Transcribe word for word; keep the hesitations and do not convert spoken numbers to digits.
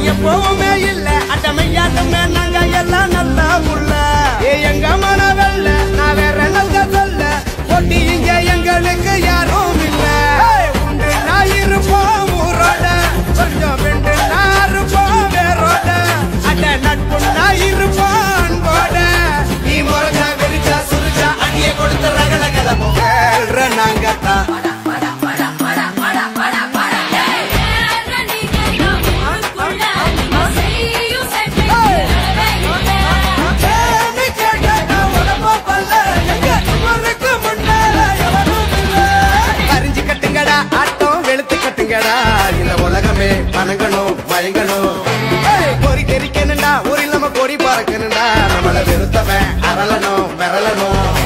எப்பவுமே இல்ல அட்டமையாட்டுமே நாங்க எல்லாம் நல்லா உள்ள எங்க மனவல்ல நான் வேற நல்ல சொல்ல போட்டி இங்க எங்களுக்கு யாரும் இல்ல உண்டு நான் இருப்போம் ஊரோட கொஞ்சம் வெண்டு நான் இருப்போம் வேரோட அட நட்பு நான் இருப்போம் அன்போட நீ முறைச்சா வெறிச்சா சுரிச்சா அடிய கொடுத்து ரகல கிளம்பும் கேள்ற நாங்க தான் இந்த உலகமே பணங்கணும் மயங்கணும் பொறி தெரிக்கணுண்டா ஊரில் நம்ம கொடி பறக்கணுண்டா நம்மள வெறுத்தவன் அரளணும் மிரளணும்